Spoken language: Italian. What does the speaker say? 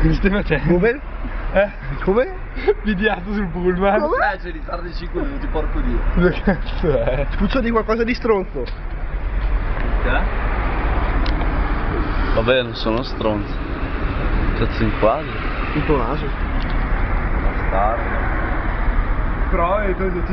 Insieme a te. Come? Come? Pidiato sul pullman. Come? C'è ritardo di 5 minuti, porco dio. Dove cazzo è? Spuzzo di qualcosa di stronzo. Vabbè, non sono stronzo. Cazzo in quadro. Il tuo naso. Bastardo. Però